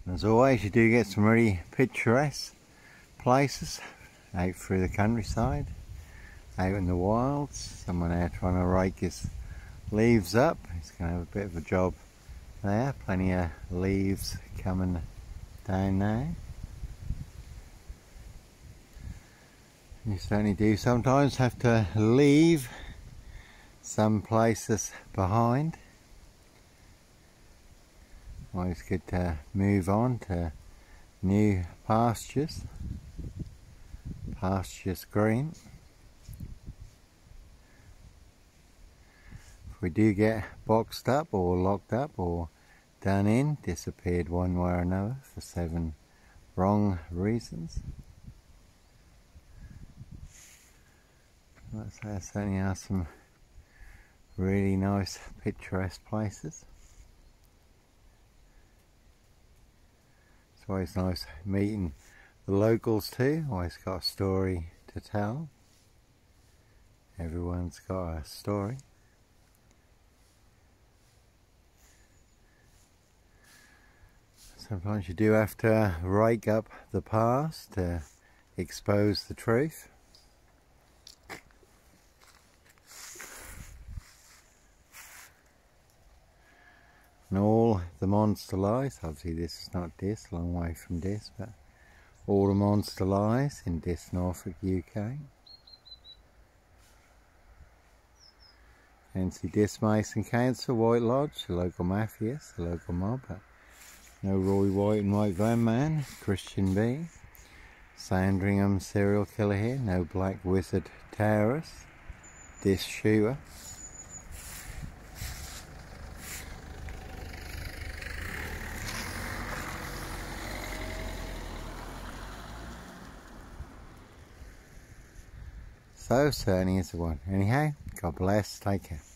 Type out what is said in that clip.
As always, you do get some really picturesque places out through the countryside, out in the wilds. Someone there trying to rake his leaves up. He's going to have a bit of a job there. Plenty of leaves coming down now. You certainly do sometimes have to leave some places behind. Always good to move on to new pastures. Pastures green. If we do get boxed up or locked up or done in, disappeared one way or another for 7 wrong reasons. There certainly are some really nice picturesque places. It's always nice meeting the locals too. Always got a story to tell. Everyone's got a story. Sometimes you do have to rake up the past to expose the truth. And all the monster lies, obviously this is not Diss, a long way from Diss, but all the monster lies in Diss, Norfolk, UK. Hence the Diss Mason Council, White Lodge, the local mafias, the local mob. No Roy White and White Van Man, Christian B. Sandringham serial killer here, no Black Wizard terrorist, Diss shooter. So certainly is the one. Anyhow, God bless, take care.